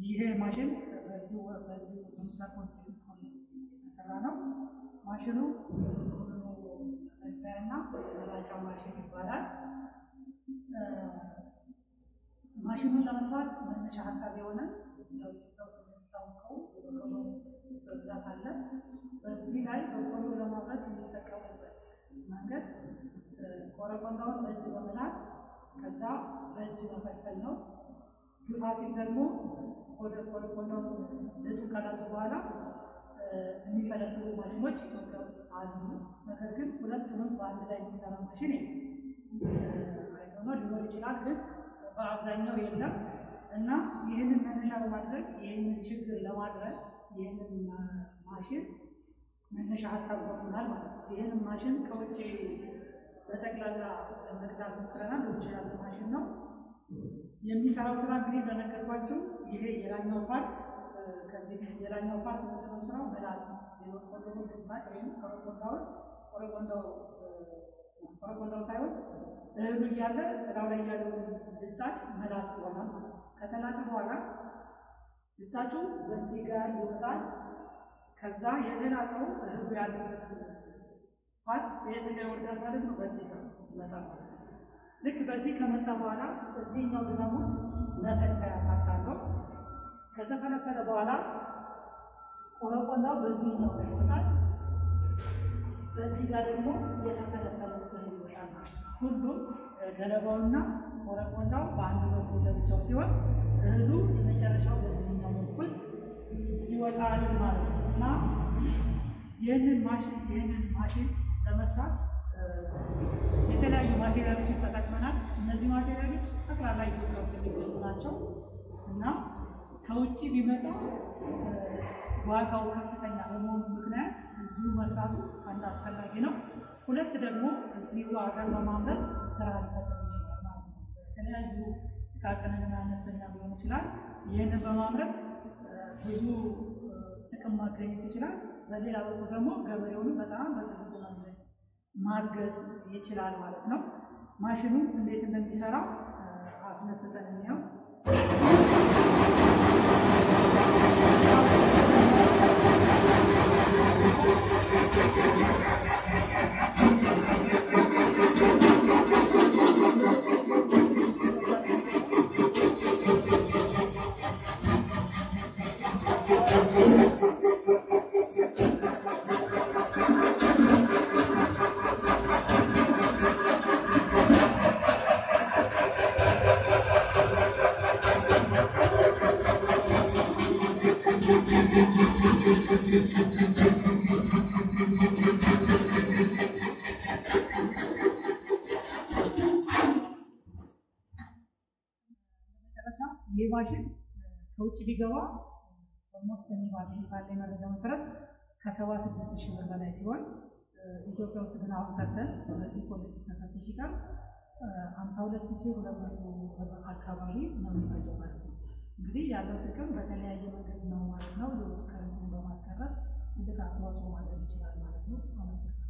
ይሄ ማሽን በዚህ ምስራቅ ኮንቲኔንት የተሰራ ነው። ማሽኑ እና መላጫ ማሽን ይባላል። ማሽኑን ለመስራት መነሻ ሀሳብ የሆነ በብዛት አለ። በዚህ ላይ በቆሎ ለማምረት የሚጠቀሙበት መንገድ ኮረኮንዳውን በእጅ በመላጥ ከዛ በእጅ መፈልፈል ነው። ግፋ ሲል ደግሞ ወደ ኮረኮንዳውን ልጡ ካላጡ በኋላ የሚፈለፍሉ ማሽኖች ኢትዮጵያ ውስጥ አሉ። ነገር ግን ሁለቱንም በአንድ ላይ የሚሰራ ማሽን ሊኖር ይችላል፣ ግን በአብዛኛው የለም እና ይህንን መነሻ በማድረግ ይህንን ችግር ለማድረግ ይህንን ማሽን መነሻ ሀሳብ ሆኖናል ማለት ነው። ይህንን ማሽን ከውጭ በጠቅላላ ለመግዛት ሞክረናል። ውጭ ያለ ማሽን ነው። የሚሰራው ስራ እንግዲህ እንደነገርኳችሁ ይሄ የላኛው ፓርት ከዚህ የላኛው ፓርት ምንድነው ስራው መላጥ የቆሎውን ልጣጭ ወይም ኮረኮንዳው ሳይሆን እህሉ እያለ እላው ላይ ያለውን ልጣጭ መላጥ ይሆናል ማለት ነው። ከተላጠ በኋላ ልጣጩ በዚህ ጋር ይወጣል። ከዛ የተላጠው እህሉ ያለበት ፓርት የት ጋር ይወርዳል ማለት ነው። በዚህ ጋር ይመጣል ማለት ነው። ልክ በዚህ ከመጣ በኋላ እዚህኛው ድረም ውስጥ መፈልፈያ ፓርት አለው። ከተፈለፈለ በኋላ ኮረኮንዳው በዚህኛው ላይ ይወጣል። በዚህ ጋር ደግሞ የተፈለፈለው እህል ይወጣል ማለት ነው። ሁሉም ገለባውና ኮረኮንዳው በአንድ በኩል ለብቻው ሲሆን እህሉ የመጨረሻው በዚህኛው በኩል ይወጣል ማለት ነው እና ይህንን ማሽን ለመስራት የተለያዩ ማቴሪያሎችን ተጠቅመናል። እነዚህ ማቴሪያሎች ጠቅላላ ኢትዮጵያ ውስጥ የሚገኙ ናቸው እና ከውጭ ቢመጣ ዋጋው ከፍተኛ በመሆኑ ምክንያት እዚሁ መስራቱ አንድ አስፈላጊ ነው። ሁለት ደግሞ እዚሁ ሀገር በማምረት ስራ ሊፈጠር ይችላል ማለት ነው። የተለያዩ ጥቃቅንና አነስተኛ ሊሆን ይችላል። ይህንን በማምረት ብዙ ጥቅም ማገኘት ይችላል። በሌላ በኩል ደግሞ ገበሬውን በጣም በትልቁ መንገድ ማገዝ ይችላል ማለት ነው። ማሽኑ እንዴት እንደሚሰራ አስነስተን እንየው። ይህ ማሽን ከውጭ ቢገባ ኦልሞስት እኔ ባለኝ መረጃ መሰረት ከ76,000 ብር በላይ ሲሆን ኢትዮጵያ ውስጥ ግን አሁን ሰርተን በዚህ ኮሌጅ ተሰርቶ ሲቀር 52,200 ብር አካባቢ ነው የሚፈጀው ማለት ነው። እንግዲህ ያለው ጥቅም በተለያየ መንገድ ነው ማለት ነው። የውጭ ከረንሲን በማስቀረት ትልቅ አስተዋጽኦ ማድረግ ይችላል ማለት ነው። አመሰግናለሁ።